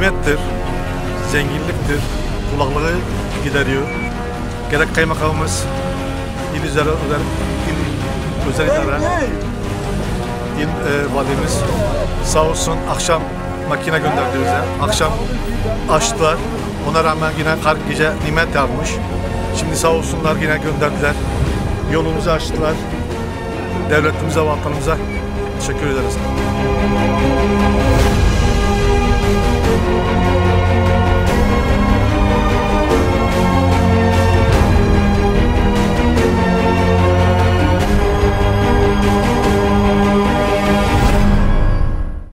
nimettir, zenginliktir, kulaklığı gideriyor. Gerek kaymakamımız, il özel idare, il valimiz sağ olsun akşam makine gönderdi bize. Akşam açtılar. Ona rağmen yine kar gece nimet yağmış. Şimdi sağ olsunlar yine gönderdiler. Yolumuzu açtılar. Devletimize, vatanımıza teşekkür ederiz.